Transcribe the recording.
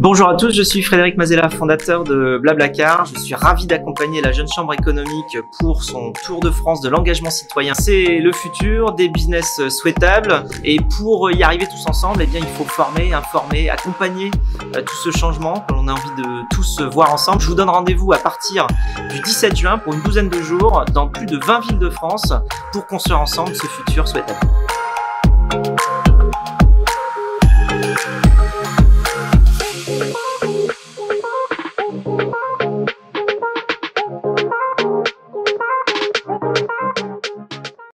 Bonjour à tous, je suis Frédéric Mazella, fondateur de Blablacar. Je suis ravi d'accompagner la Jeune Chambre économique pour son tour de France de l'engagement citoyen. C'est le futur des business souhaitables et pour y arriver tous ensemble, eh bien, il faut former, informer, accompagner tout ce changement que l'on a envie de tous voir ensemble. Je vous donne rendez-vous à partir du 17 juin pour une douzaine de jours dans plus de 20 villes de France pour construire ensemble ce futur souhaitable.